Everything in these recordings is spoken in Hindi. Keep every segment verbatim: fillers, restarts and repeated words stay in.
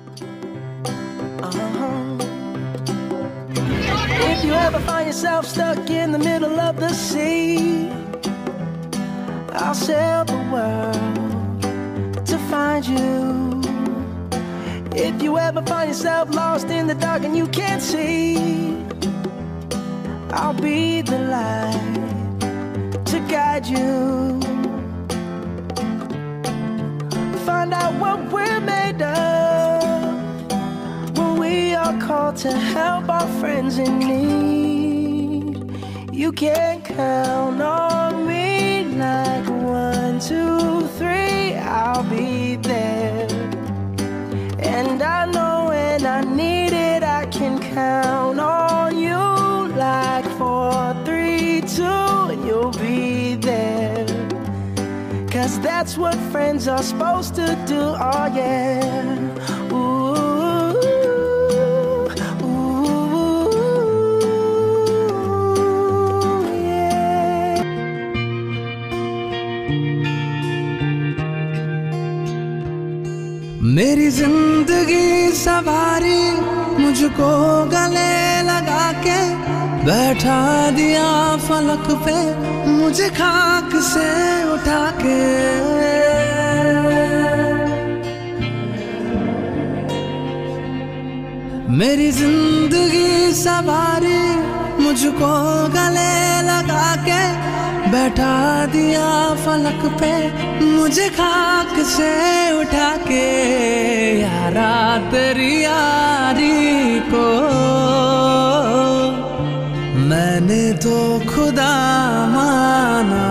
Uh-huh. If you ever find yourself stuck in the middle of the sea, I'll sail the world to find you. If you ever find yourself lost in the dark and you can't see, I'll be the light to guide you. Find out what we're made of when we are called to help our friends in need. You can count on me like one, two, three, I'll be there. And I know when I need it, I can count on you like four, three, two, and you'll be there. Cause that's what friends are supposed to do, oh yeah. Ooh, ooh, yeah. मेरी जिंदगी सवारी मुझको गले लगा के बैठा दिया फलक पे मुझे खाक से उठा के। मेरी जिंदगी सवारी मुझको गले लगा के बैठा दिया फलक पे मुझे खाक से उठा के। यारा तेरी यारी को मैंने तो खुदा माना,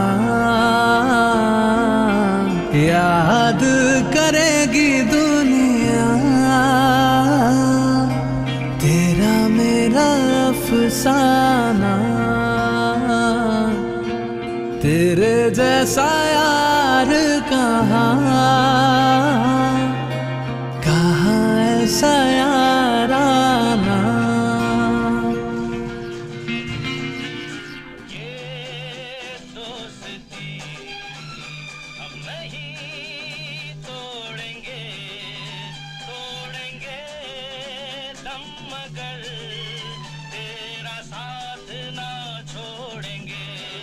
याद करेगी दुनिया तेरा मेरा अफसाना। तेरे जैसा यार कहाँ कहाँ ऐसा याराना। मगर तेरा साथ ना छोड़ेंगे,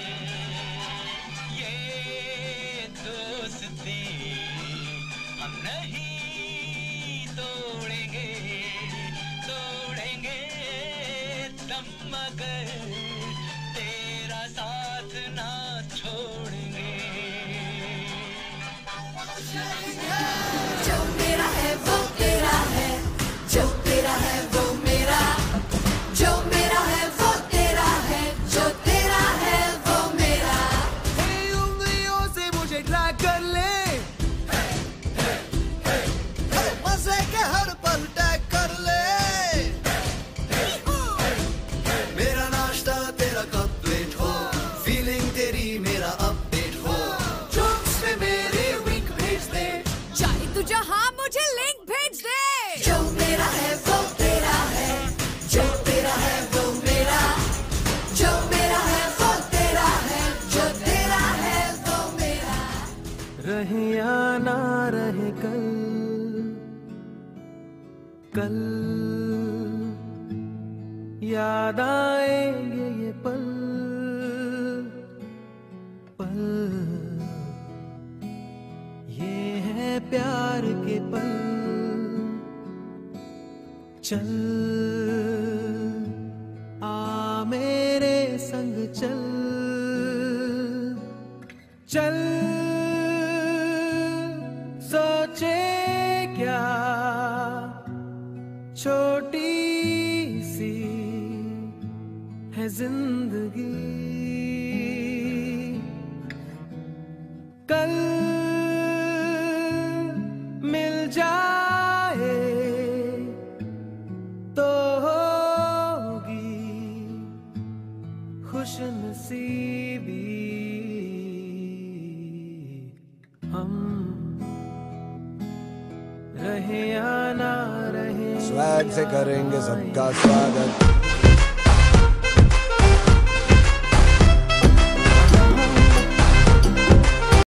ये दोस्ती हम नहीं तोड़ेंगे, तोड़ेंगे दम मगर तेरा साथ ना छोड़ेंगे। जो मेरा है वो तेरा है, जो तेरा है वो मेरा, जो मेरा है वो तेरा है, जो तेरा है वो मेरा। hey, उंगलियों से मुझे ड्रैग कर ले, hey, hey, hey, hey, मजे के हर पल टैग कर ले। hey, hey, hey, मेरा नाश्ता तेरा कंप्लीट हो, फीलिंग तेरी मेरा अपडेट हो, जोक्स में मेरे विंक भेज दे, चाहे तू जहां मुझे लिंक भेज दे। जो मेरा है वो तेरा है, जो तेरा है वो मेरा, जो मेरा है वो तेरा है, जो तेरा है वो मेरा। रहे या ना रहे कल, कल याद आएंगे ये पल, पल ये है प्यार के पल। चल आ मेरे संग चल, चल सोचे क्या छोटी सी है जिंदगी, कल मिल जाए तो होगी खुशनसीबी। हम रहे या ना रहे, स्वैग से करेंगे सबका स्वागत।